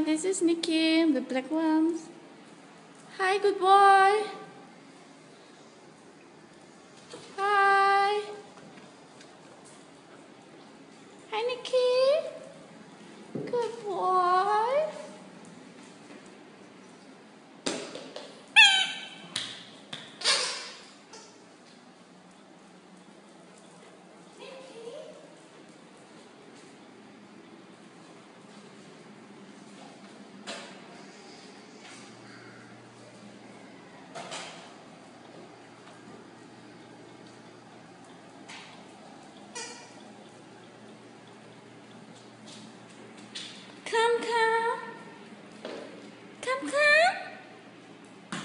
this is Nicky, the black ones. Hi, good boy. Hi. Hi, Nicky. Good boy. Come, come. Come, come.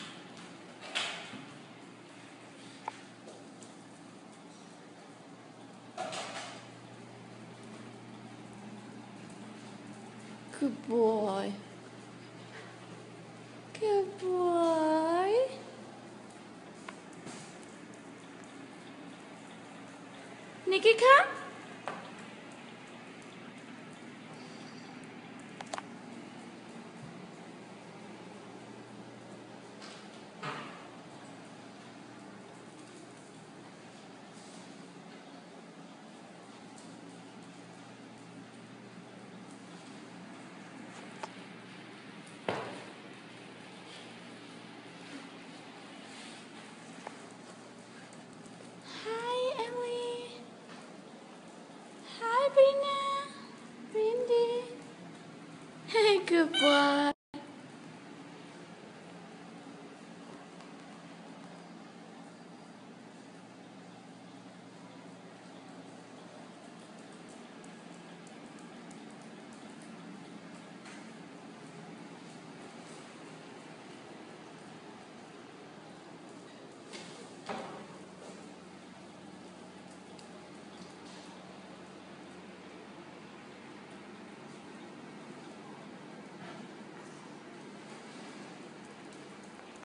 Good boy. Good boy. Nicky, come. Hi, Emily. Hi, Brina. Brindy. Hey, good boy.